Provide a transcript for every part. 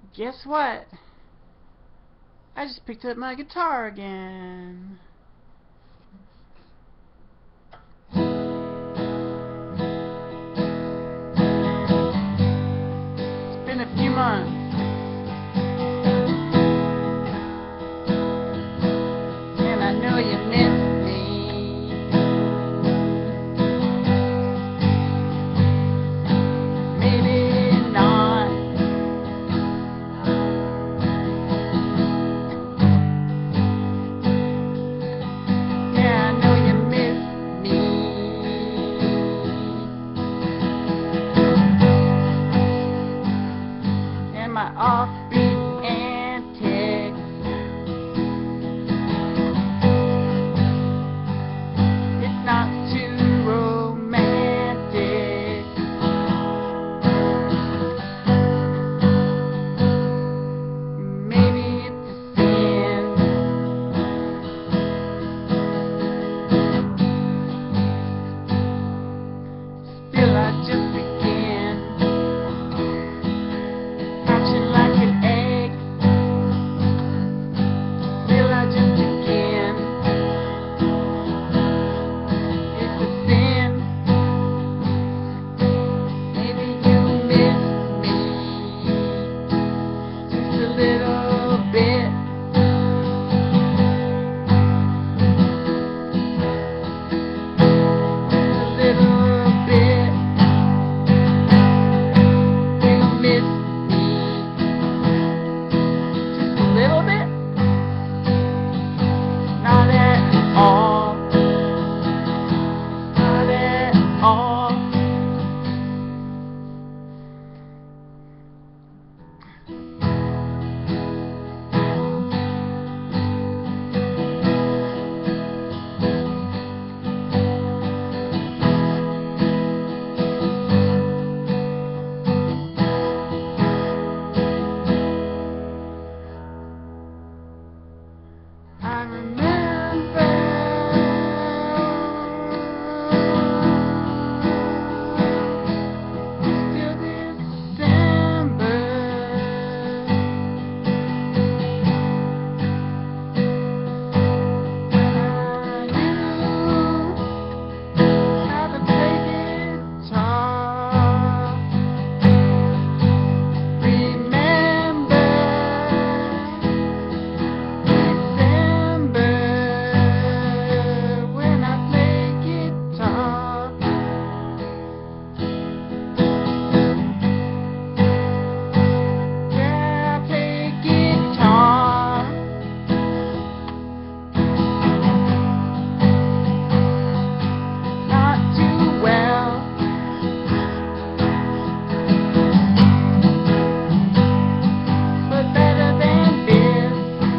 Guess what? I just picked up my guitar again. It's been a few months. And I know you miss me. Maybe not. Yeah, I know you miss me. And my offbeat antics. It's not too romantic. Maybe it's a sin. Still I just begin. Hatching like an egg. Still I just begin. It's a sin. Maybe you miss me just a little bit. Just a little bit. You miss me just a little bit. Not at all. Not at all. I remember still December when I knew how to play guitar. Remember December when I play guitar. Yeah, I play guitar. Not too well. But better than this.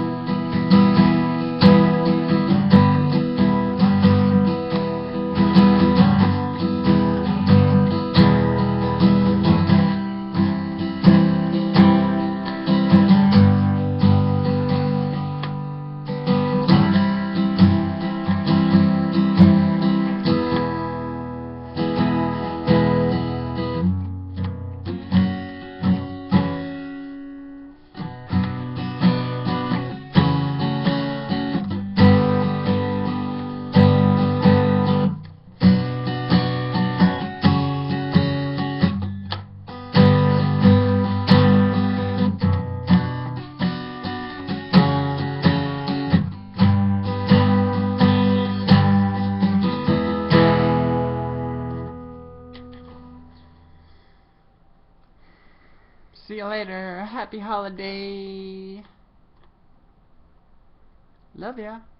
See you later. Happy holiday. Love ya.